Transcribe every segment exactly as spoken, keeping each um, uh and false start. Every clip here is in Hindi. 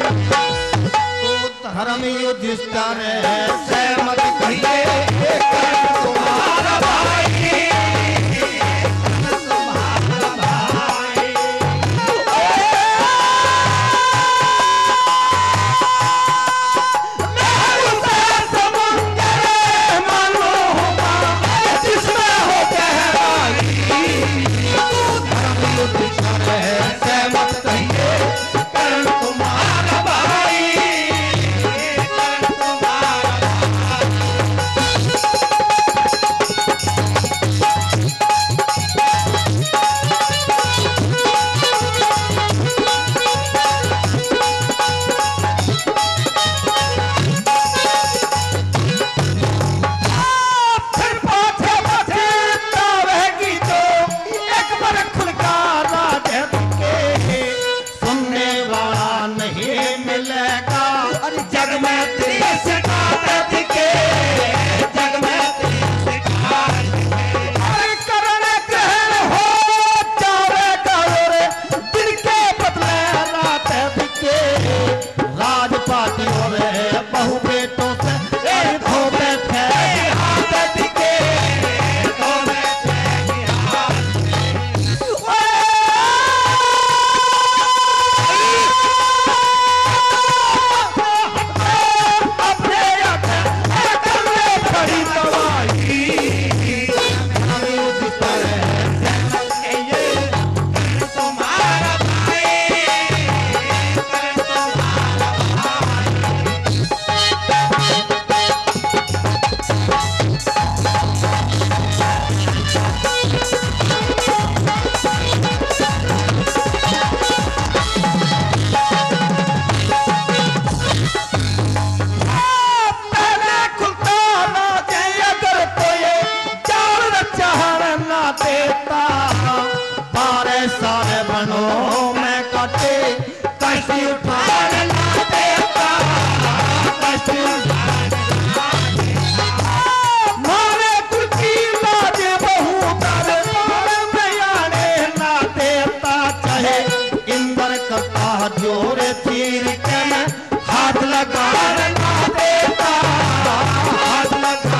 धर्म युधिष्ठिर सहमत कहिए कर्ण तुम्हारा भाई, तुम्हारा भाई। महल से समुंदर मनोहमा जिसमें हो गहराई, धर्म युधिष्ठिर सहमत कहिए कर्ण तुम्हारा भाई। जोरे तीर के हाथ लगा ना देता, हाथ लगा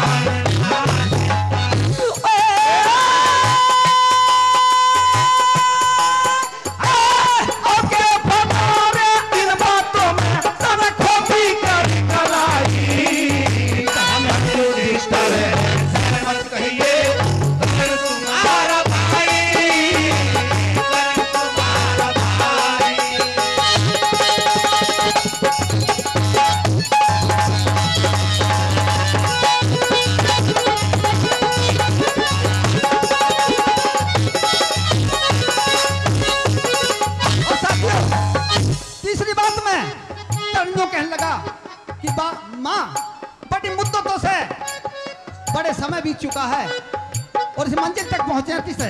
ओके फटारे इन बातों में सब खोपी कर कराई। हम युधिष्ठिर सहमत कहिए कर्ण तुम्हारा भाई, कर्ण तुम्हारा भाई। कहने लगा कि माँ बड़ी मुद्दतों से बड़े समय बीत चुका है और इस मंजिल तक पहुंचे किसे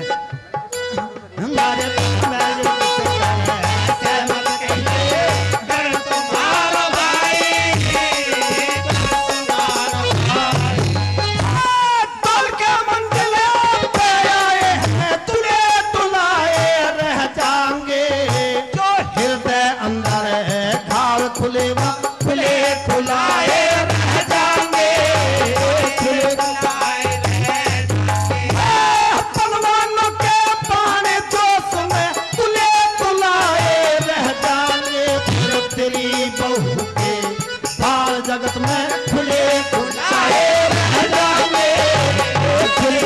जगत में खुले खुलाए रह जाएंगे, खुले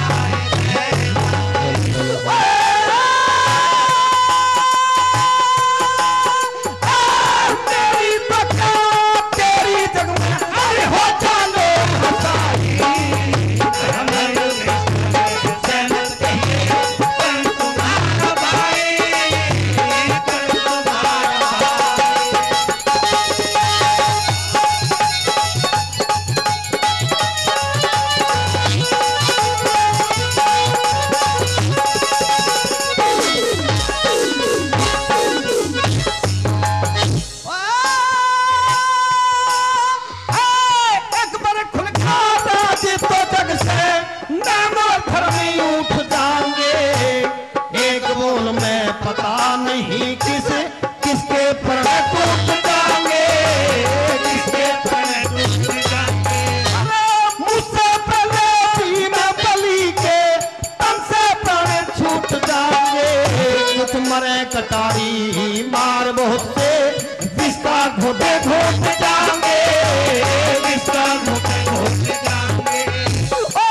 तेरी बका तेरी जग में अरे हो जानो हसाई। सहमत कहिए कर्ण तुम्हारा भाई, कर्ण तुम्हारा भाई। विस्का घोटे घोट जाएंगे, विस्का घोटे घोट जाएंगे। ओ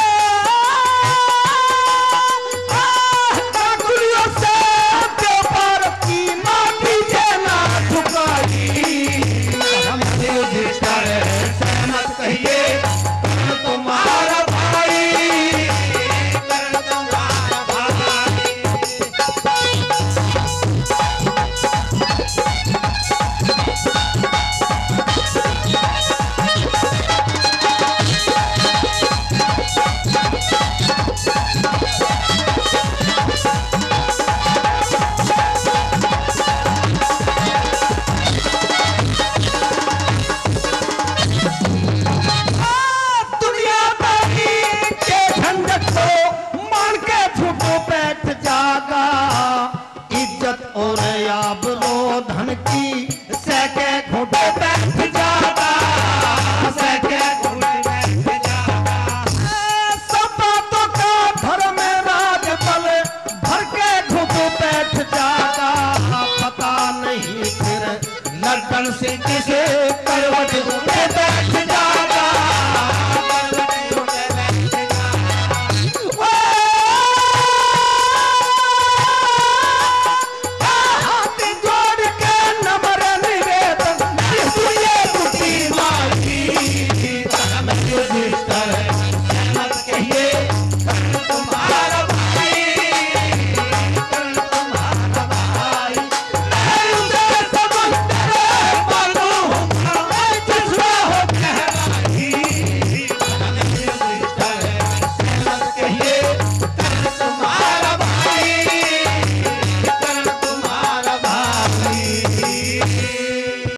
काकुलियों से व्यापार की माटी देना झुकाई, हमसे जिसकर सहमत कहिए तुम्हारा भाई, तुम्हारा भाई। इज्जत और आबरो धन की सैके घोटे बैठ जागा, सैके घोटे बैठ जागा। सब बातों का धर्म राज बल भर के घोटे बैठ जागा, पता नहीं फिर लड़कन से किसे करवट बैठ